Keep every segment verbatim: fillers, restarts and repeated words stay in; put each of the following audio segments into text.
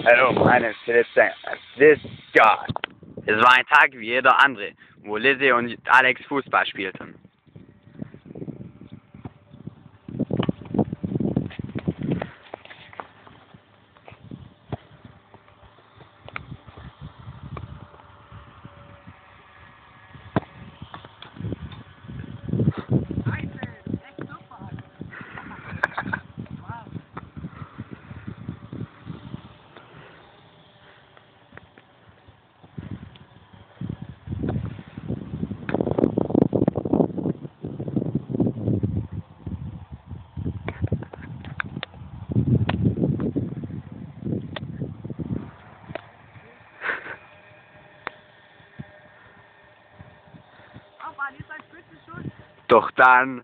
Hallo, meine Philippe. This God. Es war ein Tag wie jeder andere, wo Lizzie und Alex Fußball spielten. Doch dann...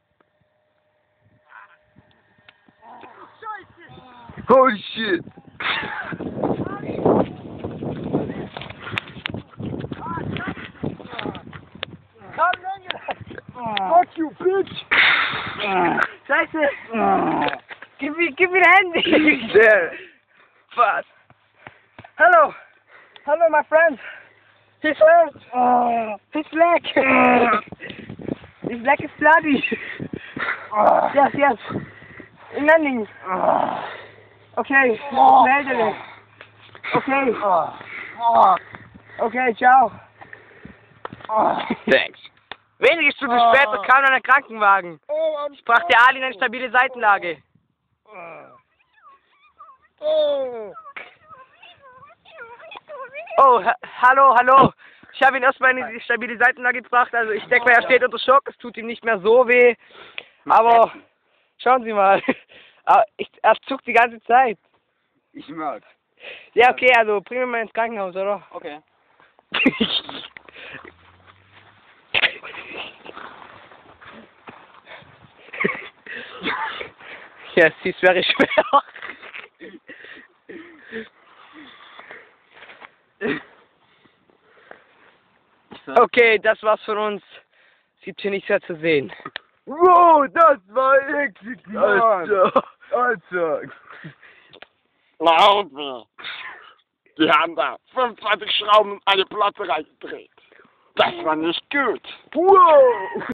Oh shit! Fuck you, bitch! Scheiße! Gib mir, gib mir dein Handy! There! Fast! Hello! Hello, my friend! He's hurt! His leg! His leg is bloody! Yes, yes! Mending! Okay, melde dich! Okay! Okay, ciao! Thanks. Wenige Stunden später kam dann ein Krankenwagen. Ich brachte Ali in eine stabile Seitenlage. Oh, ha hallo, hallo. Ich habe ihn erstmal in die stabile Seitenlage gebracht. Also ich denke mal, er steht unter Schock. Es tut ihm nicht mehr so weh. Aber schauen Sie mal. Ich, er zuckt die ganze Zeit. Ich mag. Ja, okay, also bringen wir mal ins Krankenhaus, oder? Okay. Yes, he's very schwer. Okay, das war's von uns. Gibt hier nichts mehr zu sehen. Wow, das war exzellent! Alter! Alter! Na, die haben da fünfundzwanzig Schrauben und eine Platte reingedreht. Das war nicht gut. Wow!